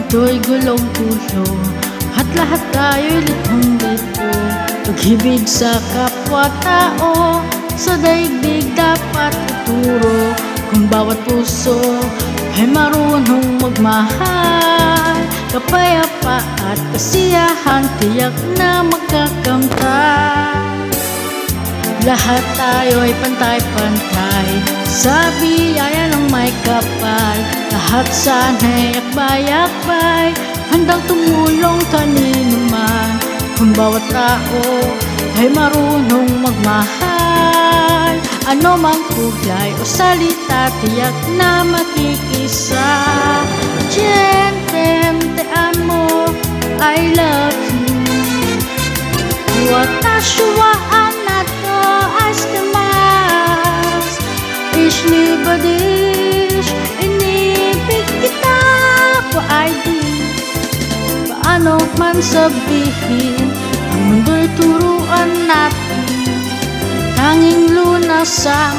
ito'y gulong-gulong at lahat tayo'y lithong-lito. Pag-ibig sa kapwa-tao sa daigdig dapat ituro. Kung bawat puso ay marunong magmahal, kapayapa at kasiyahan tiyak na magkakamtan. Lahat tayo'y pantay-pantay sa biyaya ng may kapal. Lahat sana'y akbay-akbay, handang tumulong kanino man. Kung bawat tao ay marunong magmahal, ano mang kulay o salita tiyak na makikisa. Gente, te amo, I love you. Watashi wa anato ashitemasu. Ich liebe dich, inibig kita po ID. Paano man sabihin, ang mundo'y turuan natin, tanging lunas ang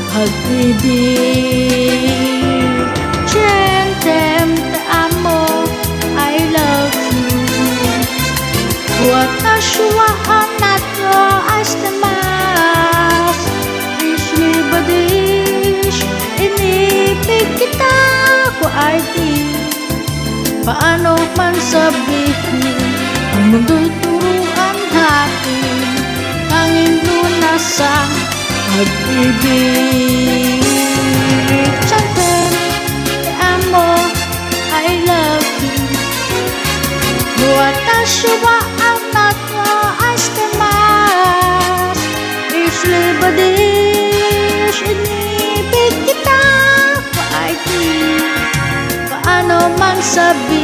pag-ibig. Gente, te amo, I love you. Watashi wa anato ashitemasu. Ich liebe dich, inibig kita ko ID. Paano man sabihin, ang mundo'y turuan natin, tanging lunas ang pag-ibig. Gente, te amo, I love you. Watashi wa anato ashitemasu. Ich liebe dich, inibig kita ko ID. Paano man sabihin,